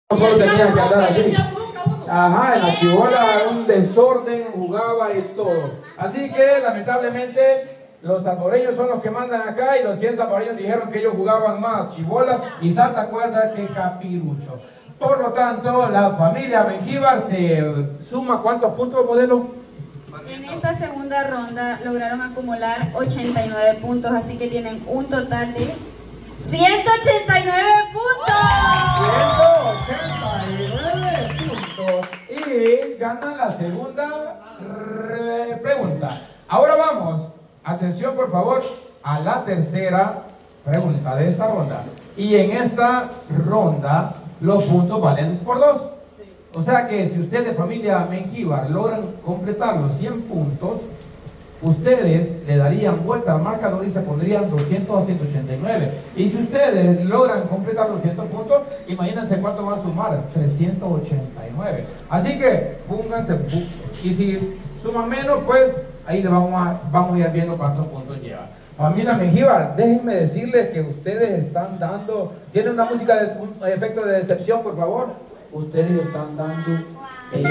Solo tenía que andar así. Ajá, en la chibola un desorden, jugaba y todo. Así que lamentablemente los salvadoreños son los que mandan acá y los 100 salvadoreños dijeron que ellos jugaban más chibola y santa cuerda que capirucho. Por lo tanto, la familia Mengíbar se suma ¿cuántos puntos, modelo? En esta segunda ronda lograron acumular 89 puntos, así que tienen un total de 189 puntos. 189 puntos y ganan la segunda pregunta. Ahora vamos, atención por favor, a la tercera pregunta de esta ronda. Y en esta ronda los puntos valen por 2. O sea que si ustedes de familia Mengíbar logran completar los 100 puntos, ustedes le darían vuelta al marcador y se pondrían 200 a 189. Y si ustedes logran completar los 100 puntos, imagínense cuánto van a sumar, 389. Así que pónganse, y si suman menos, pues ahí le vamos a ir viendo cuántos puntos llevan. Familia Mengíbar, déjenme decirles que ustedes están dando, tienen una música de un efecto de decepción, por favor. Ustedes están dando pena.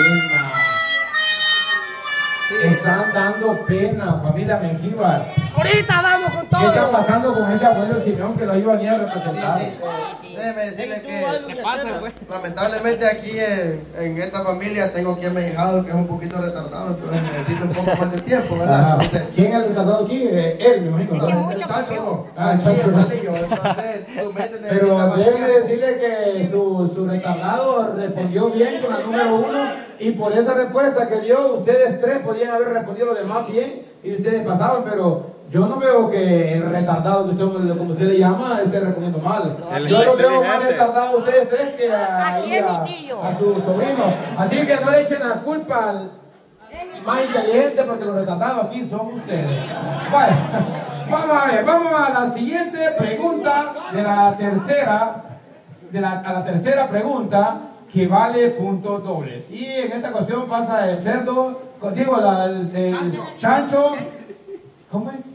Están dando pena, familia Mengíbar. Ahorita vamos con todo. ¿Qué está pasando con ese abuelo Simeón que lo iba a venir a representar? Déjeme decirle que lamentablemente aquí en esta familia tengo aquí a mi hijado que es un poquito retardado, entonces necesito un poco más de tiempo, ¿verdad? Entonces, ¿quién es el retardado aquí? Él, me imagino. el Chacho. El Chacho. Entonces, tu mente pero necesita déjeme más decirle que su retardado respondió bien con la número 1 y por esa respuesta que dio, ustedes 3 podían haber respondido lo demás bien y ustedes pasaban, pero yo no veo que el retardado que usted, como usted le llama, esté respondiendo mal. Yo lo veo más retardado a ustedes 3 que a su sobrino. Así que no le echen la culpa al más inteligente porque los retardados aquí son ustedes. Bueno, vamos a ver, vamos a la siguiente pregunta de la tercera, a la tercera pregunta que vale puntos dobles. Y en esta ocasión pasa el cerdo, digo, el chancho. ¿Cómo es?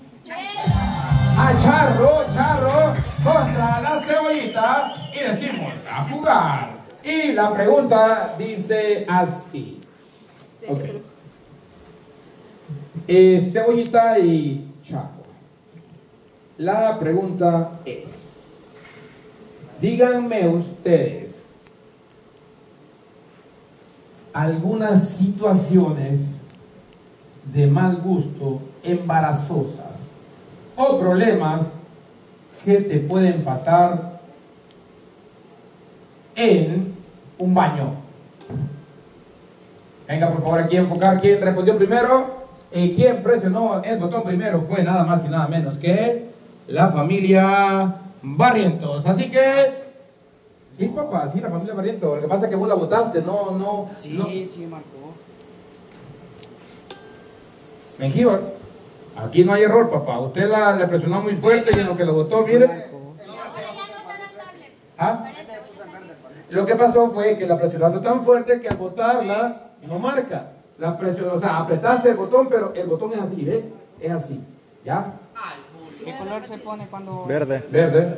Charro contra la cebollita y decimos a jugar. Y la pregunta dice así. Okay. Cebollita y Charro. La pregunta es, díganme ustedes algunas situaciones de mal gusto, embarazosas o problemas que te pueden pasar en un baño. Venga, por favor, aquí a enfocar quién respondió primero y quién presionó el botón primero. Fue nada más y nada menos que la familia Barrientos. Así que sí, papá, sí, la familia Barrientos. Lo que pasa es que vos la votaste, no. Sí, no. sí, marcó. Mengíbar, aquí no hay error, papá. Usted le presionó muy fuerte y en lo que lo votó, mire. ¿Ah? Lo que pasó fue que la presionaste tan fuerte que al votarla no marca. La presión, o sea, apretaste el botón, pero el botón es así, ¿ves? Es así, ¿ya? ¿Qué color se pone cuando...? Verde. Verde.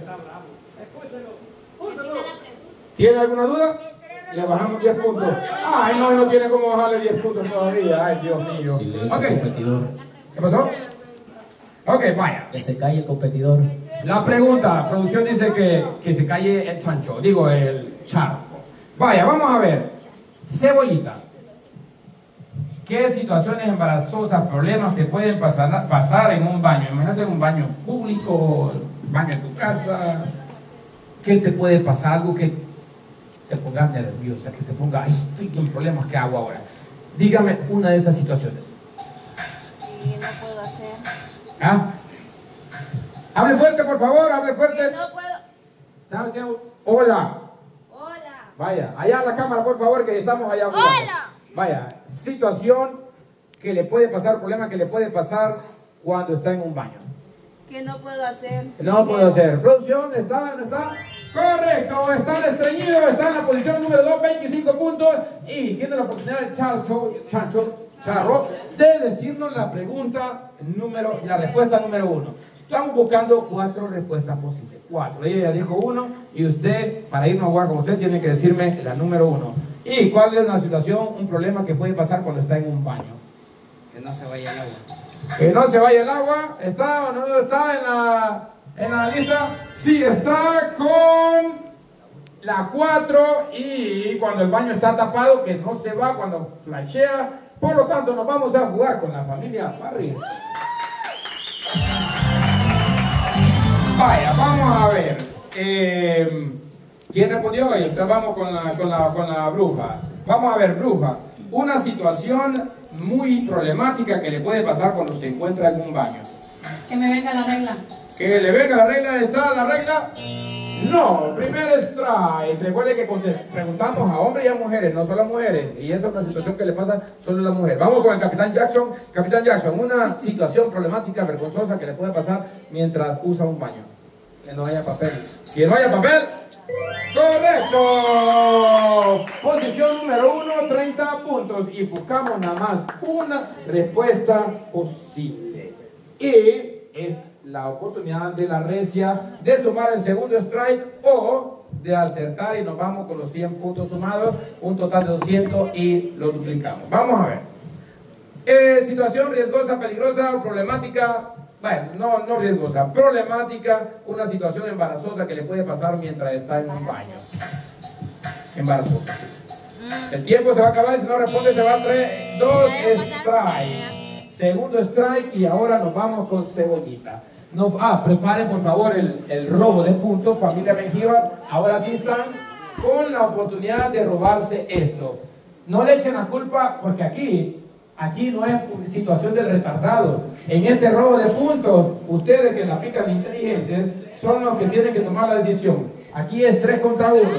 ¿Tiene alguna duda? Le bajamos 10 puntos. Ay, no tiene cómo bajarle 10 puntos todavía. Ay, Dios mío. Silencio, Ok. competidor. ¿Qué pasó? Ok, vaya. Que se calle el competidor. La pregunta, producción dice que se calle el chancho, digo el charco. Vaya, vamos a ver. Cebollita. ¿Qué situaciones embarazosas, problemas te pueden pasar en un baño? Imagínate en un baño público, baño en tu casa. ¿Qué te puede pasar? Algo que te pongas nerviosa, que te ponga, ay, estoy en problemas, ¿qué hago ahora? Dígame una de esas situaciones. Y no puedo hacer. ¿Ah? Hable fuerte, por favor, hable fuerte. No puedo. Hola. Hola. Vaya, allá a la cámara, por favor, que estamos allá abajo. Hola. Vaya, situación que le puede pasar, problema que le puede pasar cuando está en un baño. Que no puedo hacer. No puedo hacer. Producción, ¿está? ¿No está? Correcto, está el estreñido, está en la posición número 2, 25 puntos. Y tiene la oportunidad el Charro, de decirnos la respuesta número 1. Estamos buscando 4 respuestas posibles. 4. Ella ya dijo 1 y usted, para irnos a jugar con usted, tiene que decirme la número 1. ¿Y cuál es una situación, un problema que puede pasar cuando está en un baño? Que no se vaya el agua. Que no se vaya el agua. ¿Está o no está en la lista? Sí, está con la 4. Y cuando el baño está tapado, que no se va cuando flashea. Por lo tanto, nos vamos a jugar con la familia Parry. Vaya, vamos a ver. ¿Quién respondió? Entonces vamos con la bruja. Vamos a ver, bruja. Una situación muy problemática que le puede pasar cuando se encuentra en un baño. Que me venga la regla. ¿Que le venga la regla? ¿Está la regla? No, primer strike. Recuerde que preguntamos a hombres y a mujeres, no solo a mujeres. Y esa es una situación que le pasa solo a la mujer. Vamos con el Capitán Jackson. Capitán Jackson, una situación problemática, vergonzosa que le puede pasar mientras usa un baño. Que no haya papel. ¿Que no haya papel? ¡Correcto! Posición número 1, 30 puntos. Y buscamos nada más una respuesta posible. Y es la oportunidad de la recia de sumar el segundo strike o de acertar y nos vamos con los 100 puntos sumados, un total de 200 y lo duplicamos. Vamos a ver. Situación riesgosa, peligrosa, problemática. Bueno, no riesgosa, problemática, una situación embarazosa que le puede pasar mientras está en un baño. Embarazosa, sí. El tiempo se va a acabar y si no responde se va a 2 strike. Segundo strike y ahora nos vamos con Cebollita. Preparen por favor el robo de puntos, familia Mengíbar. Ahora sí están con la oportunidad de robarse esto. No le echen la culpa porque aquí no es situación del retardado. En este robo de puntos, ustedes que la pican inteligentes son los que tienen que tomar la decisión. Aquí es 3 contra 1.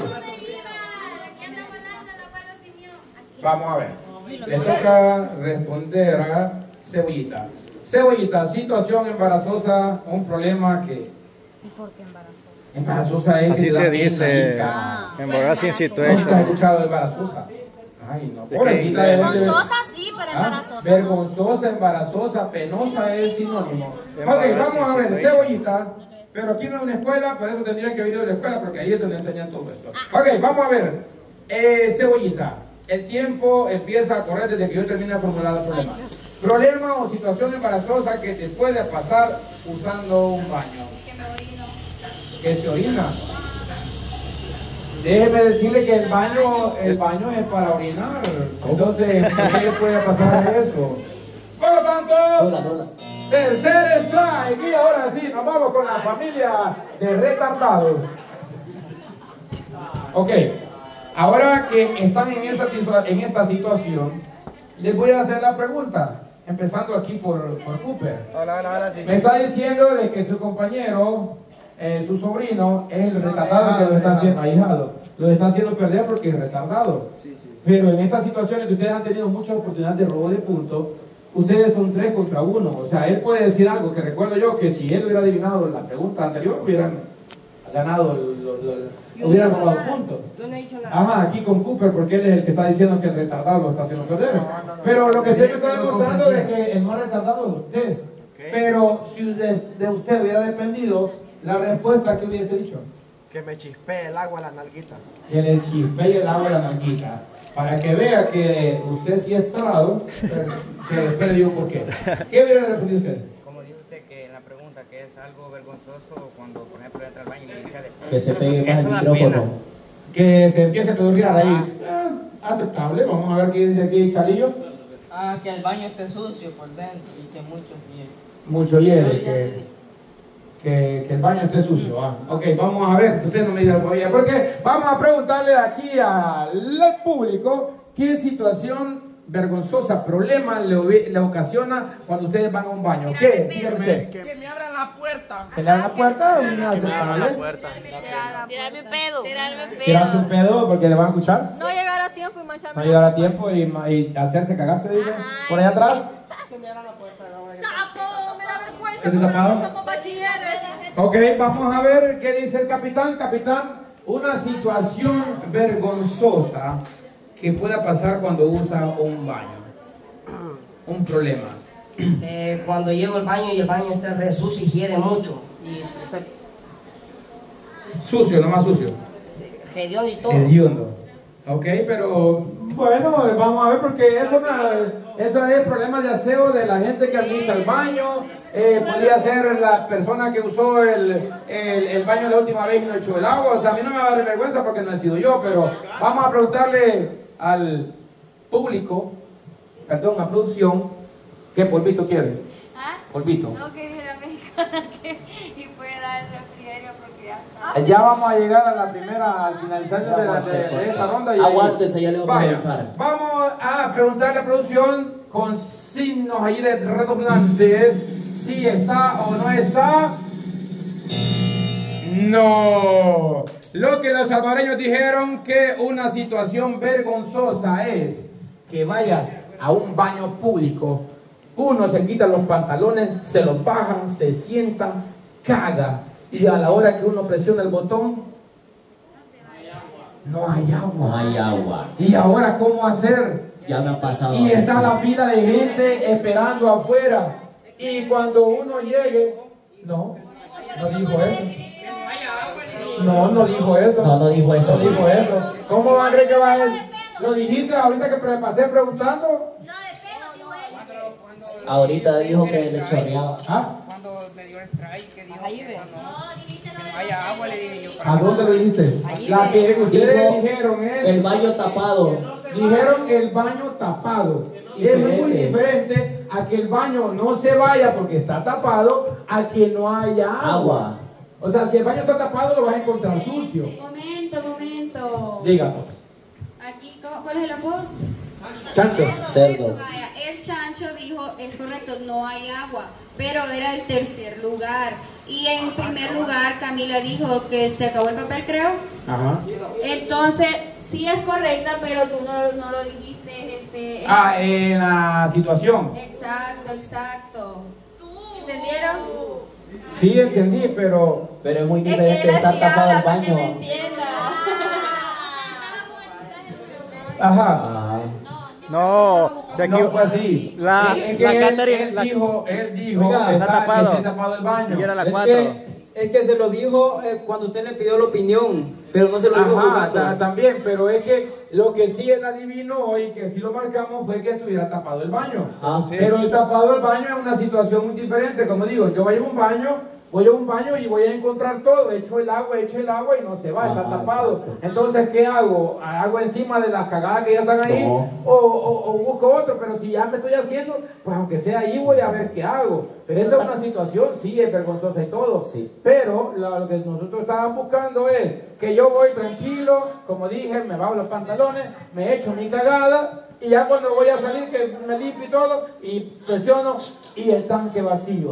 Vamos a ver. Le toca responder a Cebollita. Cebollita, situación embarazosa, un problema que... ¿Y por qué embarazosa? Embarazosa es... Así se dice. Embarrassing situation. ¿Nunca has escuchado de embarazosa? Ay, no, pobrecita. Vergonzosa sí, pero embarazosa vergonzosa, embarazosa, penosa es sinónimo. Ok, vamos a ver, Cebollita. Pero aquí no es una escuela, por eso tendrían que venir de la escuela, porque ahí es donde enseñan todo esto. Ok, vamos a ver. Cebollita, el tiempo empieza a correr desde que yo termine de formular el problema. Problema o situación embarazosa que te puede pasar usando un baño. Que me orino. Que se orina. Déjeme decirle que el baño es para orinar. Entonces, ¿qué le puede pasar eso? Por lo tanto, tercer strike. Y ahora sí, nos vamos con la familia de retardados. Ok, ahora que están en esta situación, les voy a hacer la pregunta. Empezando aquí por Cooper. Hola, sí. Me está diciendo de que su compañero, su sobrino, es el retardado que lo está haciendo, ahijado. Lo está haciendo perder porque es retardado. Sí. Pero en estas situaciones que ustedes han tenido muchas oportunidades de robo de puntos, ustedes son 3 contra 1. O sea, él puede decir algo que recuerdo yo que si él hubiera adivinado la pregunta anterior, hubieran ganado, hubieran robado puntos. Yo no he dicho nada. Ajá, aquí con Cooper, porque él es el que está diciendo que el retardado lo está haciendo perder. Pero lo que usted me está demostrando es que el más retardado es usted. Pero si de usted hubiera dependido la respuesta que hubiese dicho. Que me chispee el agua a la nalguita. Que le chispee el agua a la nalguita. Para que vea que usted sí es tarado, que después le digo por qué. ¿Qué hubiera respondido usted? Como dice usted que en la pregunta que es algo vergonzoso cuando, por ejemplo, entra al baño y le dice Que se pegue más eso el da micrófono. pena. Que se empiece a pedorrear ahí. Aceptable. Vamos a ver qué dice aquí Chalillo. Que el baño esté sucio por dentro y que mucho hielo. Mucho hielo, que el baño esté sucio. Ok, vamos a ver, usted no me diga todavía, porque vamos a preguntarle aquí al público qué situación vergonzosa, problema le ocasiona cuando ustedes van a un baño. ¿Qué? Dígame usted. Que me abran la puerta. ¿Que le abran la puerta o inaceptable? Tirarme pedo. ¿Tirarse un pedo porque le van a escuchar? No llegar a tiempo y mancharme. No llegar a tiempo y hacerse cagarse, dice. Por allá atrás. ¡Sapo! Me da vergüenza. ¿Qué te tapado? Somos bachilleres. Ok, vamos a ver qué dice el capitán. Capitán, una situación vergonzosa que pueda pasar cuando usa un baño. Un problema. Cuando llego al baño y el baño está re sucio y hiede mucho. Sucio, no más sucio. Hediondo y todo. Hediondo. Ok, pero bueno, vamos a ver porque eso es el problema de aseo de la gente que administra el baño. Podría ser la persona que usó el baño la última vez y no echó el agua. O sea, a mí no me va a dar vergüenza porque no he sido yo, pero vamos a preguntarle al público, perdón, a producción, ¿qué polvito quiere? ¿Ah? Polvito. No, que dije la mexicana y puede dar el refrigerio porque ya está. Ya vamos a llegar a la primera, al finalizar de esta ronda. Aguántese, ya le vamos a comenzar. Vamos a preguntarle a producción con signos ahí de redoblantes si está o no está. No. Lo que los salvadoreños dijeron que una situación vergonzosa es que vayas a un baño público, uno se quita los pantalones, se los baja, se sienta, caga, y a la hora que uno presiona el botón, no hay agua. No hay agua. ¿Y ahora cómo hacer? Ya me ha pasado. Y está la fila de gente esperando afuera. Y cuando uno llegue, no dijo eso. No dijo eso. No dijo eso. No dijo eso. ¿Cómo va a creer que va a decir? ¿Lo dijiste ahorita que pasé preguntando? Ahorita dijo que le chorreaba. ¿Ah? Cuando me dio el strike, que dijo que cuando no haya agua, le dije yo. ¿A dónde lo dijiste? La que ustedes dijeron es... El baño tapado. Dijeron el baño tapado. Y es muy diferente a que el baño no se vaya porque está tapado, a que no haya agua. O sea, si el baño está tapado, lo vas a encontrar sucio. Momento. Díganos. Aquí, ¿cuál es el apodo? Chancho. Cerdo. Vaya, el chancho dijo, es correcto, no hay agua, pero era el tercer lugar. Y en primer lugar, Camila dijo que se acabó el papel, creo. Ajá. Entonces, sí es correcta, pero tú no lo dijiste. En la situación. Exacto. ¿Entendieron? Sí, entendí, pero... Pero es muy diferente estar tapado el baño. Ajá. No, se No fue así. Él dijo oiga, está tapado. El baño. Y era la 4. Es que se lo dijo cuando usted le pidió la opinión, pero no se lo dijo jugando. También, pero es que lo que sí él adivinó hoy, que sí lo marcamos, fue que estuviera tapado el baño. Sí. Pero el tapado del baño es una situación muy diferente. Como digo, yo voy a un baño y voy a encontrar todo, echo el agua y no se va, está tapado. Exacto. Entonces, ¿qué hago? ¿Hago encima de las cagadas que ya están ahí? No. O busco otro, pero si ya me estoy haciendo, pues aunque sea ahí voy a ver qué hago. Pero esa es una situación, sí, es vergonzosa y todo. Sí. Pero lo que nosotros estábamos buscando es que yo voy tranquilo, como dije, me bajo los pantalones, me echo mi cagada, y ya cuando voy a salir que me limpio y todo, y presiono, y el tanque vacío.